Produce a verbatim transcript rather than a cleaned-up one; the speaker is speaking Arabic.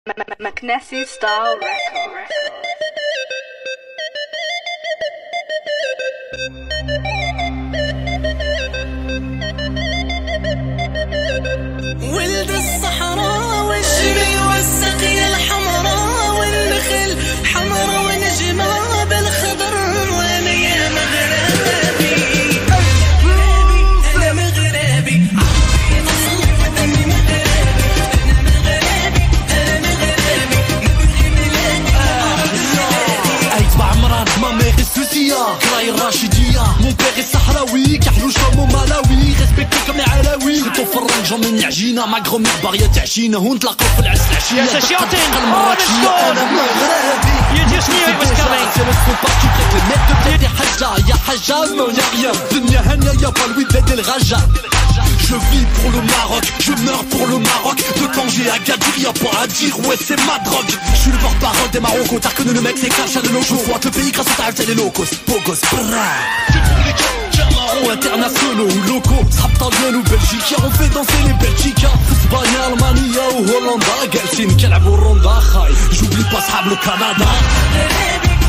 Maknessi Style Record. ولد الصحراء والجبل والسقي الحمراء والنخل حمرا ونجمة بالخضر وانا يا مغربي انا مغربي اصل وطني مغربي انا مغربي انا مغربي ايت بعمران مامي السوسية كراي الراشدية مون بيغي الصحراوي كحلو شامو ملاوي ريسبكتي كم العلاوي خطو في الرنجة من عجينة مع غرومي باغية تعشينا ونتلاقاو في العز العشية Yes, a shot in. Oh, the score. انا مغربي You just knew it was coming. C'est le son parti avec le maître de blédé Haja Y'a Haja, non y'a rien Dunya Hania, y'a pas Louis Bled El Raja. Je vis pour le Maroc, je meurs pour le Maroc. De Tanger à Gadir, y'a pas à dire, ouais c'est ma drogue. Je suis le porte-parole des Marocains, t'as reconnu le mec c'est Kacha de Lojo. Je vois le pays grâce à ta et les locos, Pogos, brrrr. Je trouve les Camarons internationaux ou locaux. Raptaliens ou Belgiques, on fait danser les Belgiques. Espagne, Allemagne ou Hollande, Galtine, Calabo, Ronda, J'oublie pas Sable, le Canada.